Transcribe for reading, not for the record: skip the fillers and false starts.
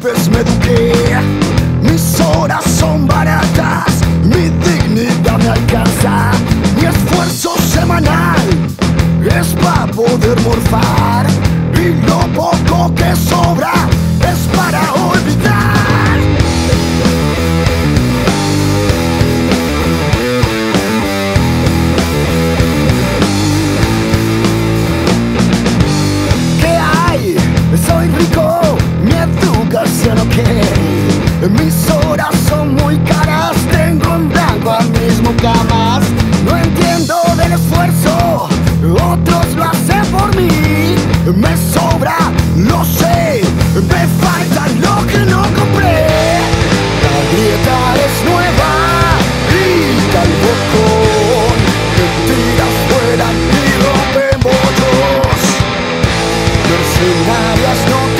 vez me eduqué. Mis horas son baratas, mi dignidad me alcanza. Mi esfuerzo semanal es para poder morfar, y lo poco que sobra es para olvidar. ¿Qué hay? Soy rico, mi educación ok. Mis horas son muy caras, tengo en blanco al mismo camas. No entiendo del esfuerzo, otros lo hacen por mí. Me sobra, lo sé, me falta lo que no compré. La dieta es nueva y tal bocón que tiras fuera y rompe bollos. Mercenarias no